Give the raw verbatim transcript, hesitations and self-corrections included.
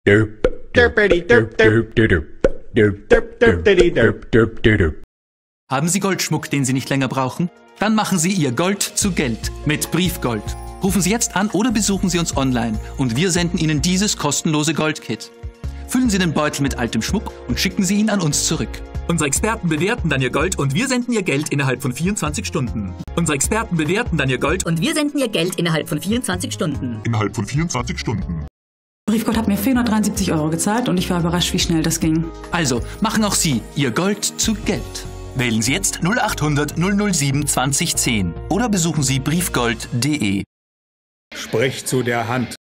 Haben Sie Goldschmuck, den Sie nicht länger brauchen? Dann machen Sie Ihr Gold zu Geld mit Briefgold. Rufen Sie jetzt an oder besuchen Sie uns online und wir senden Ihnen dieses kostenlose Goldkit. Füllen Sie den Beutel mit altem Schmuck und schicken Sie ihn an uns zurück. Unsere Experten bewerten dann Ihr Gold und wir senden Ihr Geld innerhalb von vierundzwanzig Stunden. Unsere Experten bewerten dann Ihr Gold und wir senden Ihr Geld innerhalb von vierundzwanzig Stunden. Innerhalb von vierundzwanzig Stunden. Briefgold hat mir vierhundertdreiundsiebzig Euro gezahlt und ich war überrascht, wie schnell das ging. Also, machen auch Sie Ihr Gold zu Geld. Wählen Sie jetzt null achthundert null null sieben zwanzig zehn oder besuchen Sie briefgold punkt de. Sprech zu der Hand.